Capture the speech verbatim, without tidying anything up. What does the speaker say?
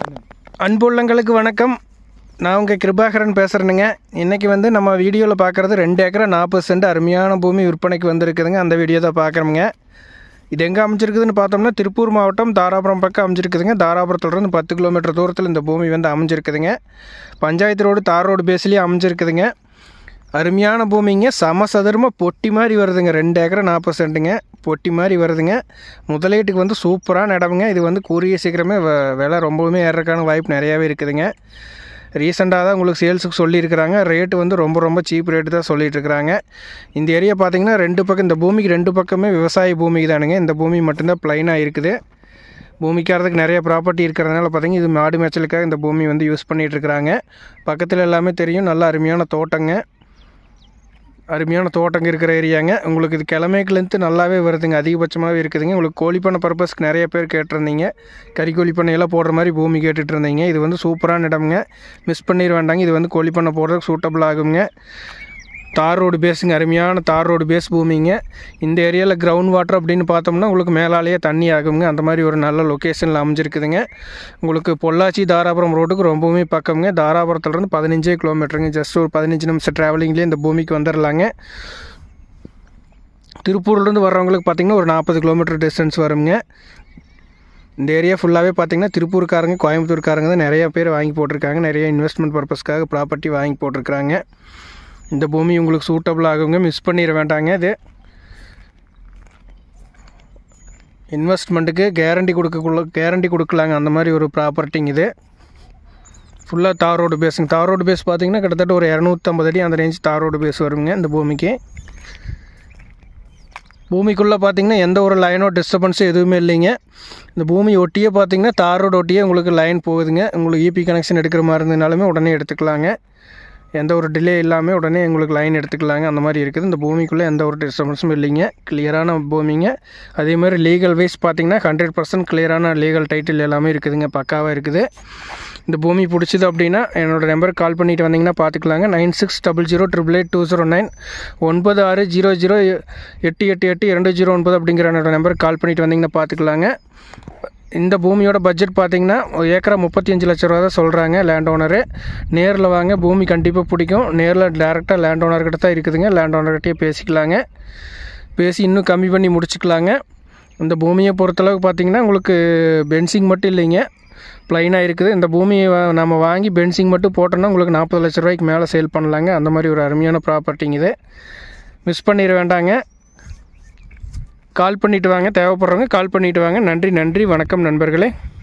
அன்புள்ளங்களுக்கு வணக்கம். நான் உங்கள் கிருபாகரன் பேசுகிறேனுங்க. இன்றைக்கி வந்து நம்ம வீடியோவில் பார்க்குறது ரெண்டு ஏக்கரா நாற்பது சென்ட் அருமையான பூமி விற்பனைக்கு வந்திருக்குதுங்க. அந்த வீடியோ தான் பார்க்குறோமுங்க. இது எங்கே அமைஞ்சிருக்குதுன்னு பார்த்தோம்னா திருப்பூர் மாவட்டம் தாராபுரம் பக்கம் அமைஞ்சிருக்குதுங்க. தாராபுரத்துலேருந்து பத்து கிலோமீட்டர் தூரத்தில் இந்த பூமி வந்து அமைஞ்சிருக்குதுங்க. பஞ்சாயத்து ரோடு தார் ரோடு பேஸ்லேயே அமைஞ்சிருக்குதுங்க. அருமையான பூமிங்க. சமசதுரமாக பொட்டி மாதிரி வருதுங்க. ரெண்டு ஏக்கரா நாற்பது சென்ட்டுங்க, பொட்டி மாதிரி வருதுங்க. முதலீட்டுக்கு வந்து சூப்பரான இடமுங்க. இது வந்து கூறிய சீக்கிரமே விலை ரொம்பவுமே ஏறக்கான வாய்ப்பு நிறையாவே இருக்குதுங்க. ரீசெண்டாக தான் உங்களுக்கு சேல்ஸுக்கு சொல்லியிருக்கிறாங்க. ரேட்டு வந்து ரொம்ப ரொம்ப சீப் ரேட்டு தான் சொல்லிகிட்டு இருக்கிறாங்க. இந்த ஏரியா பார்த்திங்கன்னா ரெண்டு பக்கம், இந்த பூமிக்கு ரெண்டு பக்கமே விவசாய பூமிக்கு தானுங்க. இந்த பூமி மட்டும்தான் ப்ளைனாக இருக்குது. பூமிக்காரதுக்கு நிறைய ப்ராப்பர்ட்டி இருக்கிறதுனால பார்த்திங்கன்னா இது மாடு மேய்ச்சலுக்காக இந்த பூமி வந்து யூஸ் பண்ணிகிட்ருக்குறாங்க. பக்கத்தில் எல்லாமே தெரியும். நல்ல அருமையான தோட்டங்க, அருமையான தோட்டங்க இருக்கிற ஏரியாங்க. உங்களுக்கு இது கிழமைக்குலேருந்து நல்லாவே வருதுங்க, அதிகபட்சமாகவே இருக்குதுங்க. உங்களுக்கு கோழிப்பண்ணை பர்பஸ்க்கு நிறைய பேர் கேட்டிருந்தீங்க. கறி கோழிப்பண்ணையெல்லாம் போடுற மாதிரி பூமி கேட்டுட்டு இருந்தீங்க. இது வந்து சூப்பரான இடமுங்க, மிஸ் பண்ணிட வேண்டாங்க. இது வந்து கோழிப்பண்ணை போடுறதுக்கு சூட்டபிள் ஆகுங்க. தார் ரோடு பேஸுங்க, அருமையான தார் ரோடு பேஸ் பூமிங்க. இந்த ஏரியாவில் கிரவுண்ட் வாட்டர் அப்படின்னு பார்த்தோம்னா உங்களுக்கு மேலாலேயே தண்ணி ஆகுங்க. அந்த மாதிரி ஒரு நல்ல லொக்கேஷனில் அமைஞ்சிருக்குதுங்க. உங்களுக்கு பொள்ளாச்சி தாராபுரம் ரோட்டுக்கு ரொம்பவுமே பக்கமுங்க. தாராபுரத்துலேருந்து பதினஞ்சே கிலோமீட்டருங்க. ஜஸ்ட் ஒரு பதினஞ்சு நிமிஷம் ட்ராவலிங்லேயே இந்த பூமிக்கு வந்துடலாங்க. திருப்பூர்லேருந்து வர்றவங்களுக்கு பார்த்திங்கன்னா ஒரு நாற்பது கிலோமீட்டர் டிஸ்டன்ஸ் வருங்க. இந்த ஏரியா ஃபுல்லாகவே பார்த்திங்கன்னா திருப்பூர்காரங்க, கோயம்புத்தூர்காரங்க தான் நிறைய பேர் வாங்கி போட்டிருக்காங்க. நிறைய இன்வெஸ்ட்மெண்ட் பர்பஸ்க்காக ப்ராப்பர்ட்டி வாங்கி போட்டிருக்கிறாங்க. இந்த பூமி உங்களுக்கு சூட்டபிள் ஆகுங்க, மிஸ் பண்ணிட வேண்டாங்க. இது இன்வெஸ்ட்மெண்ட்டுக்கு கேரண்டி கொடுக்கக்குள்ள கேரண்டி கொடுக்கலாங்க. அந்த மாதிரி ஒரு ப்ராப்பர்ட்டிங்க. இது ஃபுல்லாக தார் ரோடு பேஸுங்க. தார் ரோடு பேஸ் பார்த்திங்கன்னா கிட்டத்தட்ட ஒரு இரநூத்தம்பது அடி அந்த ரேஞ்ச் தார் ரோடு பேஸ் வருங்க இந்த பூமிக்கு. பூமிக்குள்ளே பார்த்திங்கன்னா எந்த ஒரு லைனோ டிஸ்டர்பன்ஸும் எதுவுமே இல்லைங்க. இந்த பூமி ஒட்டியே பார்த்திங்கன்னா தார் ரோடு ஒட்டியே உங்களுக்கு லைன் போகுதுங்க. உங்களுக்கு இபி கனெக்ஷன் எடுக்கிற மாதிரி இருந்ததுனாலுமே உடனே எடுத்துக்கலாங்க. எந்த ஒரு டிலே இல்லாமல் உடனே உங்களுக்கு லைன் எடுத்துக்கலாங்க. அந்த மாதிரி இருக்குது. இந்த பூமிக்குள்ளே எந்த ஒரு டிஸ்டர்பன்ஸும் இல்லைங்க. கிளியரான பூமிங்க. அதே மாதிரி லீகல் வைஸ் பார்த்திங்கன்னா ஹண்ட்ரட் பர்சன்ட் கிளியரான லீகல் டைட்டில் எல்லாமே இருக்குதுங்க, பக்காவாக இருக்குது. இந்த பூமி பிடிச்சிது அப்படின்னா என்னோடய நம்பருக்கு கால் பண்ணிவிட்டு வந்தீங்கன்னா பார்த்துக்கலாங்க. Nine six double zero triple eight two zero nine ஒன்பது ஆறு ஜீரோ ஜீரோ எட்டு எட்டு எட்டு இரண்டு ஜீரோ ஒன்பது அப்படிங்கிற என்னோடய நம்பருக்கு கால் பண்ணிவிட்டு வந்தீங்கன்னா பார்த்துக்கலாங்க. இந்த பூமியோட பட்ஜெட் பார்த்திங்கன்னா ஏக்கரா முப்பத்தி அஞ்சு லட்ச ரூபா தான் சொல்கிறாங்க லேண்ட் ஓனரு. நேரில் வாங்க, பூமி கண்டிப்பாக பிடிக்கும். நேரில் டேரெக்டாக லேண்ட் ஓனர்கிட்ட தான் இருக்குதுங்க. லேண்ட் ஓனர்கிட்டயே பேசிக்கலாங்க. பேசி இன்னும் கம்மி பண்ணி முடிச்சுக்கலாங்க. இந்த பூமியை பொறுத்தளவுக்கு பார்த்திங்கன்னா உங்களுக்கு பென்சிங் மட்டும் இல்லைங்க, ப்ளைனாக இருக்குது. இந்த பூமியை நம்ம வாங்கி பென்சிங் மட்டும் போட்டோன்னா உங்களுக்கு நாற்பது லட்ச ரூபாய்க்கு மேலே சேல் பண்ணலாங்க. அந்த மாதிரி ஒரு அருமையான ப்ராப்பர்ட்டிங்க இது. மிஸ் பண்ணிட வேண்டாங்க. கால் பண்ணிவிட்டு வாங்க. தேவைப்படுறவங்க கால் பண்ணிவிட்டு வாங்க. நன்றி நன்றி வணக்கம் நண்பர்களே.